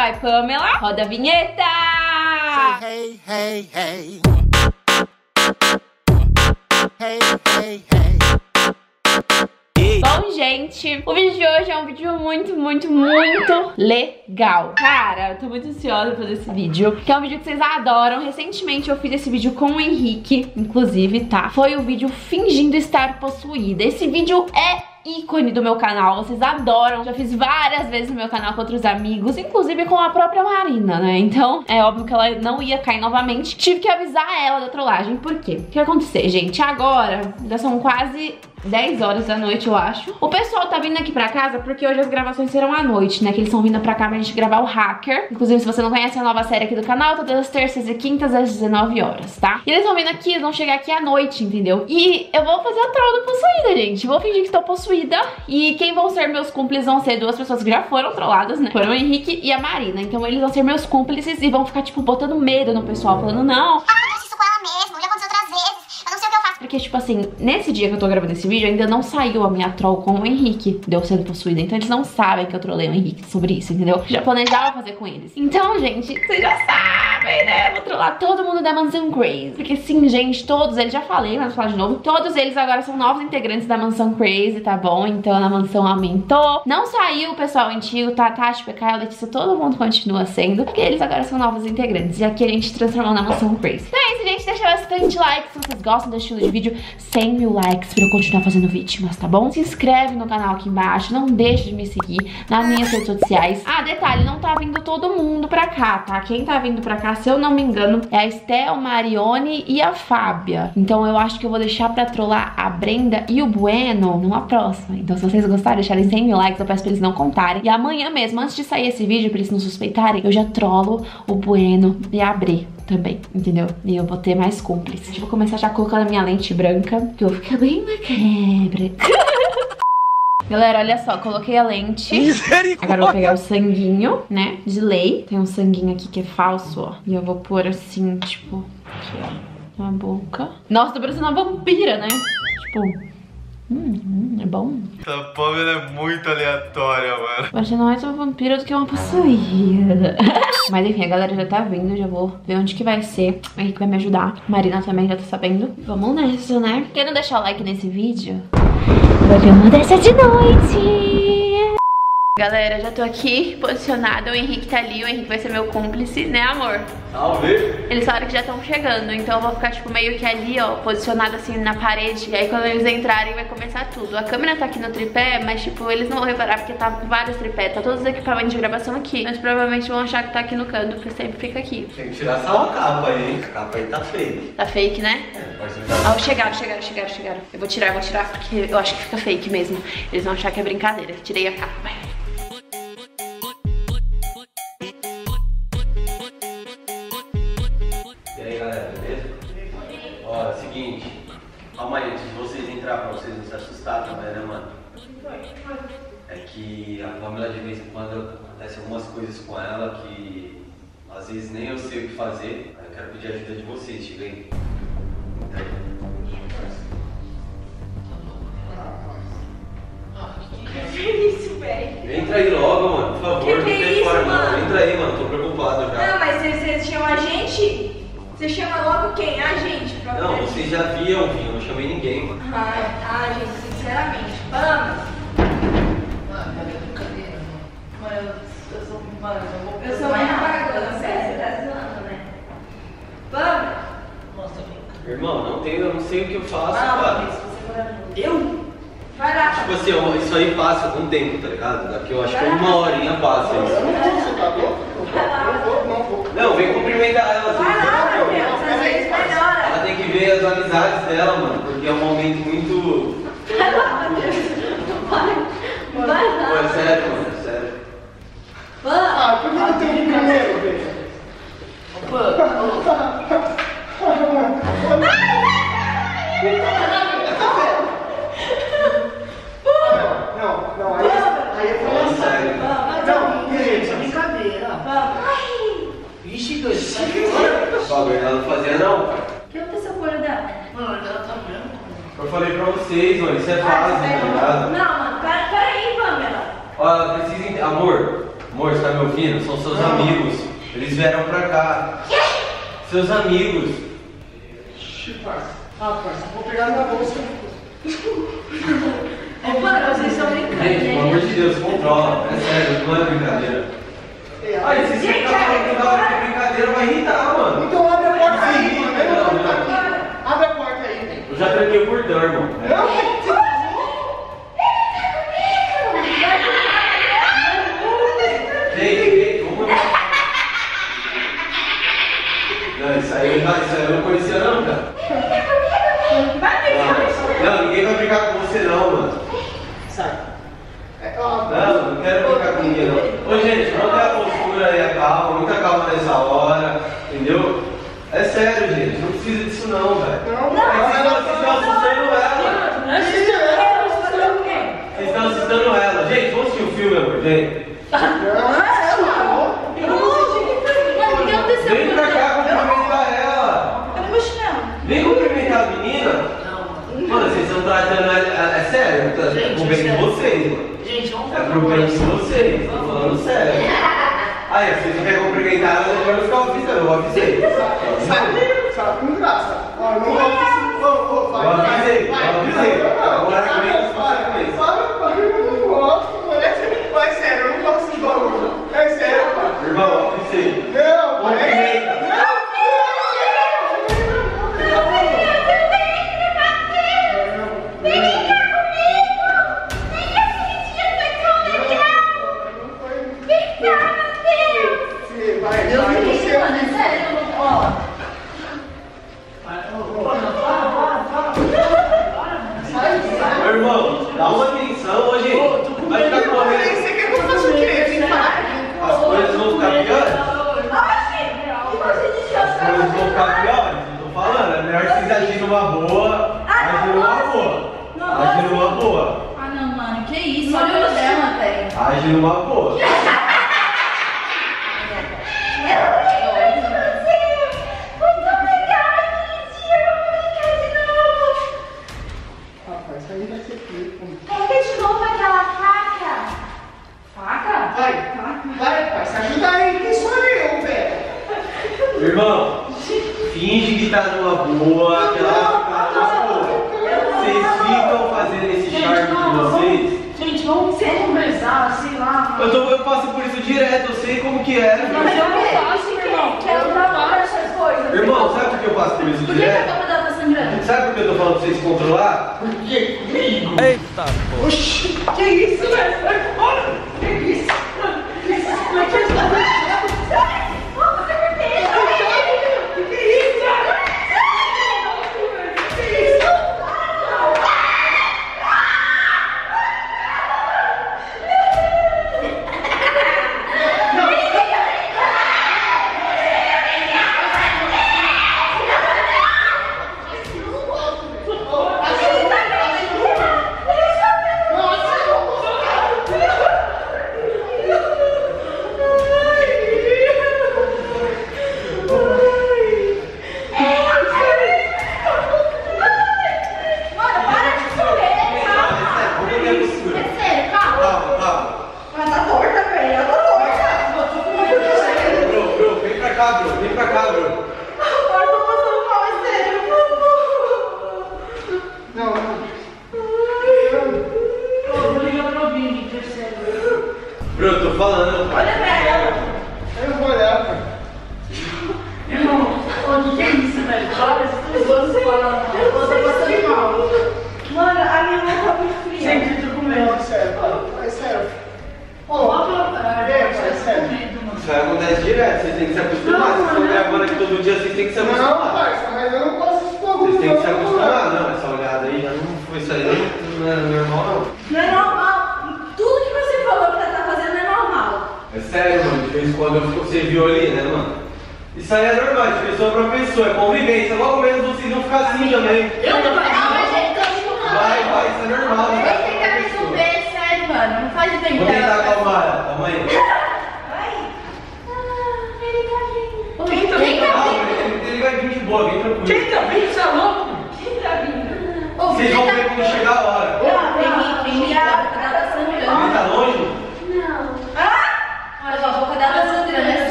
Vai, Pamela. Roda a vinheta. Hey, hey, hey. Hey, hey, hey. Bom, gente, o vídeo de hoje é um vídeo muito legal. Cara, eu tô muito ansiosa pra fazer esse vídeo, que é um vídeo que vocês adoram. Recentemente eu fiz esse vídeo com o Henrique, inclusive, tá? Foi o vídeo fingindo estar possuída. Esse vídeo é ícone do meu canal, vocês adoram. Já fiz várias vezes no meu canal com outros amigos, inclusive com a própria Marina, né? Então é óbvio que ela não ia cair novamente. Tive que avisar ela da trollagem. Por quê? O que vai acontecer, gente? Agora, já são quase 10 horas da noite, eu acho. O pessoal tá vindo aqui pra casa porque hoje as gravações serão à noite, né? Que eles estão vindo pra cá pra gente gravar o Hacker. Inclusive, se você não conhece a nova série aqui do canal, todas as terças e quintas às 19 horas, tá? E eles vão vindo aqui, eles vão chegar aqui à noite, entendeu? E eu vou fazer a troll do possuída, gente. Vou fingir que estou possuída. E quem vão ser meus cúmplices vão ser duas pessoas que já foram trolladas, né? Foram o Henrique e a Marina. Então eles vão ser meus cúmplices e vão ficar, tipo, botando medo no pessoal, falando, não, acontece isso com ela mesmo, já aconteceu outras vezes, eu não sei o que eu faço. porque, tipo assim, nesse dia que eu tô gravando esse vídeo, ainda não saiu a minha troll com o Henrique, de eu sendo possuída. Então eles não sabem que eu trolei o Henrique sobre isso, entendeu? Já planejava fazer com eles. Então, gente, vocês já sabem, né? Eu vou trollar todo mundo da Mansão Crazy. Porque sim, gente, todos eles, já falei, mas vou falar de novo, todos eles agora são novos integrantes da Mansão Crazy, tá bom? Então a mansão aumentou. Não saiu o pessoal antigo, tá? Tati, PK, a Letícia, todo mundo continua sendo, porque eles agora são novos integrantes. E aqui a gente transformou na Mansão Crazy. Então é isso, gente. Deixa bastante like se vocês gostam desse estilo de vídeo. 100 mil likes pra eu continuar fazendo vítimas, tá bom? Se inscreve no canal aqui embaixo. Não deixe de me seguir nas minhas redes sociais. Ah, detalhe, não tá vindo todo mundo pra cá, tá? Quem tá vindo pra cá, se eu não me engano, é a Estel, Marione e a Fábia. Então eu acho que eu vou deixar pra trollar a Brenda e o Bueno numa próxima. Então se vocês gostarem, deixarem 100 mil likes, eu peço pra eles não contarem. E amanhã mesmo, antes de sair esse vídeo, pra eles não suspeitarem, eu já trollo o Bueno e a Bre também, entendeu? E eu vou ter mais cúmplices. Vou começar já colocando a minha lente branca, que eu vou ficar bem macabra. Galera, olha só, coloquei a lente. Agora eu vou pegar o sanguinho, né, de lei. Tem um sanguinho aqui que é falso, ó. E eu vou pôr assim, tipo, aqui, ó, na boca. Nossa, tô parecendo uma vampira, né? Tipo, é bom. Essa Pamela é muito aleatória, mano. Parecendo mais uma vampira do que uma possuída. Mas enfim, a galera já tá vindo, já vou ver onde que vai ser. O Henrique vai me ajudar. Marina também já tá sabendo. Vamos nessa, né? Quem não deixar o like nesse vídeo, vai ver uma dessa de noite. Galera, já tô aqui posicionada, o Henrique tá ali, o Henrique vai ser meu cúmplice, né, amor? Salve! Eles falaram que já estão chegando, então eu vou ficar, tipo, meio que ali, ó, posicionada assim na parede. E aí quando eles entrarem vai começar tudo. A câmera tá aqui no tripé, mas, tipo, eles não vão reparar porque tá vários tripés, tá todos os equipamentos de gravação aqui. Mas provavelmente vão achar que tá aqui no canto, porque sempre fica aqui. Tem que tirar essa capa aí, hein? A capa aí tá feia. Tá fake, né? Pode tirar. Ah, chegaram. Eu vou tirar porque eu acho que fica fake mesmo. Eles vão achar que é brincadeira. Tirei a capa, vai. E aí, galera, beleza? Ó, é o seguinte. Calma aí, antes de vocês entrarem, pra vocês não se assustarem também, né, mano? É que a Pamela, de vez em quando, acontece algumas coisas com ela que às vezes nem eu sei o que fazer. Aí eu quero pedir a ajuda de vocês, chega aí. Isso, velho. Entra aí logo, mano, por favor, não Que fique isso, fora, mano? não. Entra aí, mano, tô preocupado já. Não, mas você chama a gente? Você chama logo quem? A gente, pra Não, poder- vocês já viam, eu não chamei ninguém, mano. gente, sinceramente. Vamos. Eu sou uma bagunça, você tá zoando, né? Vamos. Irmão, eu não sei o que eu faço, Não, cara. mas se você for eu? Vai lá. Tipo assim, isso aí passa algum tempo, tá ligado? Daqui eu acho que uma horinha passa isso. Não, vem cumprimentar ela. Vai lá, meu Deus, às vezes melhora. Ela tem que ver as amizades dela, mano, porque é um momento muito... Vai lá, Matheus. Vai Pô, lá. é sério, mano, é sério. Vamos. Por que não tem um primeiro, velho? Não, aí é Falando sério. não, gente, isso é brincadeira. Vixe, doido, isso aqui O bagulho ela não fazia, não. O que aconteceu com o olho dela? Mano, ela tá vendo? Eu falei pra vocês, mano, isso é fase, tá ligado? Não, mano, peraí, Pamela. Ó, ela precisa... Amor, Amor, você tá me ouvindo? São seus amigos. Eles vieram pra cá. Seus amigos. Parça, vou pegar minha bolsa. Mano, vocês estão brincando. Gente, pelo amor de Deus, controla. É sério, não é brincadeira. Ai, se você ficar falando toda hora que é brincadeira, vai irritar, mano. Então abre a porta aí, mano. Abre a porta aí, velho. Eu já tranquei o portão, irmão. Gente, vamos ver. Não, isso aí eu não conhecia não, cara. Não, ninguém vai brincar com você não, mano. Sai. Não, não quero brincar com ninguém não. Ô gente, vamos ter a postura aí, a calma, muita calma nessa hora, entendeu? É sério, gente, não precisa disso não, velho. Vocês estão assustando ela. Vocês estão assustando ela. Gente, vamos assistir o filme, amor, gente. Vem pra cá cumprimentar ela. Cadê meu chinelo? Vem cumprimentar a menina. Mano, vocês estão tratando ela. É sério, é pro bem de vocês, mano. Gente, vamos É pro bem de vocês, tô falando sério. Aí, vocês não querem cumprimentar ela, depois eu vou ficar avisando, eu avisei. Sabe com graça. Ó, não vou avisei. Agora comigo, vai sério, eu não gosto de bagulho. É sério, pai. irmão, avisei. Não, Cumprimenta. Irmão, dá uma atenção hoje. Vai ficar correndo. Você quer que eu faça o quê? As coisas vão ficar piores? As coisas vão ficar piores? Eu tô falando, é melhor vocês agirem numa boa. Agir numa boa. Agir numa boa. Ah não, mano, que isso? Olha o dela, velho. Agir numa boa. Vai, pai, se ajuda aí, quem sou eu, velho? Irmão, finge que tá numa boa, que ela vai ficar numa boa. Vocês ficam fazendo esse charme com vocês. Gente, vamos conversar, sei lá. Eu passo por isso direto, eu sei como que é. Mas eu não faço, irmão. Quero trabalhar essas coisas. Irmão, sabe por que eu passo por isso Por que a direto? tua pedala tá sangrando? Sabe por que eu tô falando pra vocês controlar? Porque comigo? Eita, pô. Oxi, que isso, velho? Sai fora! Que isso? Que isso? Como é que é isso?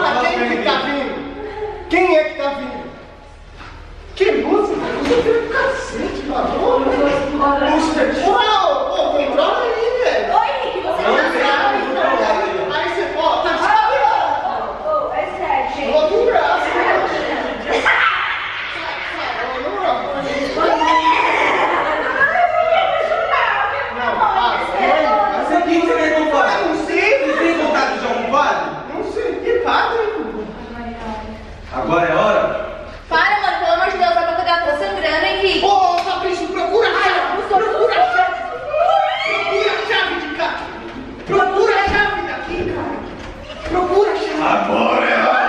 Fala quem que tá vindo? Quem é que tá vindo? Que música? Música do cacete, mano. Ô, controla aí, velho. Oi, Henrique, você tá Aí você, ó, tá descabeado. É sério, gente. Coloca um braço. Mas quem você quer comprar? Eu não sei. Você tem vontade de jogar um padre? Não sei. Que padre? Agora é hora? Para, mano, pelo amor de Deus, a boca dela tá sangrando, Henrique. Ô, Fabrício, procura a chave. Procura a chave. Procura a chave de cá. Procura a chave daqui, cara. Procura a chave. Agora é hora!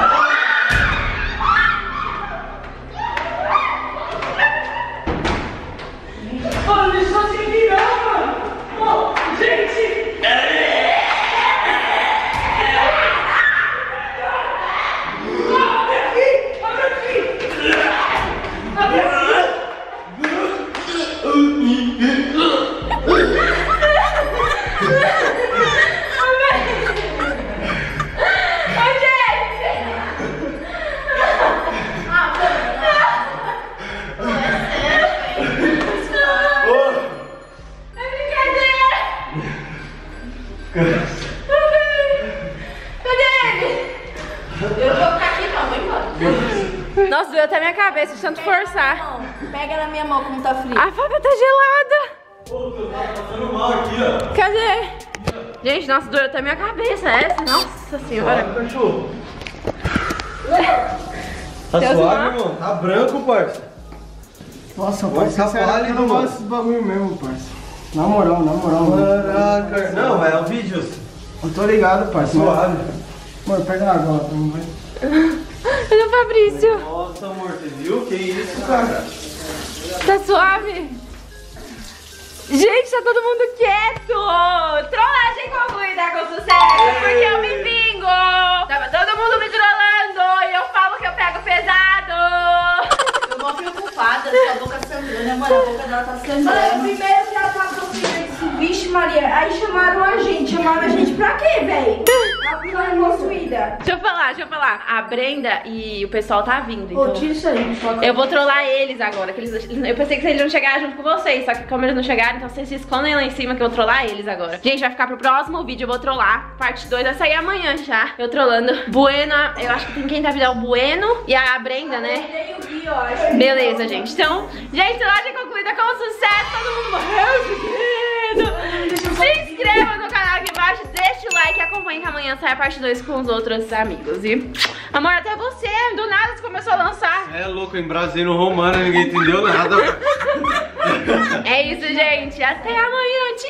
Mano, eles estão se virando, mano. Ô, gente. Nossa, doeu até minha cabeça de tanto forçar. Pega na minha mão como tá frio. A Fábia tá gelada. Ô, tu tá passando mal aqui, ó. Cadê? Gente, nossa, doeu até minha cabeça essa. Nossa senhora. Cachorro. Tá Deus suave, não. irmão? Tá branco, parça. Nossa, Vai parça, ficar pálido, eu não mano. gosto desses bagulho mesmo, parça. Na moral, mano. Caraca. Não, é um vídeo. Eu tô ligado, parça. Suave. Mano, pega água, pra mim, vai. Cadê o Fabrício? Nossa, amor, você viu? Que isso, cara? Tá suave? Gente, tá todo mundo quieto! Trollagem concluída com sucesso, porque eu me vingo! Tava todo mundo me trollando e eu falo que eu pego pesado! Eu tô preocupada, sua boca sangrando, mano, a boca dela tá sangrando. Primeiro que ela passou por vixe Maria, aí chamaram a gente pra quê, véi? Ela tá possuída. Deixa eu falar. A Brenda e o pessoal tá vindo, Ô, então... tira isso aí. Eu vou trollar eles agora, que eu pensei que eles iam chegar junto com vocês, só que como eles não chegaram, então vocês se escondem lá em cima que eu vou trollar eles agora. Gente, vai ficar pro próximo vídeo, eu vou trollar. Parte 2 vai sair amanhã já, eu trollando. Bueno, eu acho que tem quem tá vindo é o Bueno e a Brenda, né? Tem o Gui, eu acho. Beleza, gente. Então, gente, trollagem concluída com sucesso, todo mundo morreu de medo. Se inscreva no canal aqui embaixo, deixa o like e acompanhe que amanhã sai a parte 2 com os outros amigos. E, amor, até você, do nada você começou a lançar. É louco, em Brasília, no Romano, ninguém entendeu nada. É isso, gente. Até amanhã. Tchau.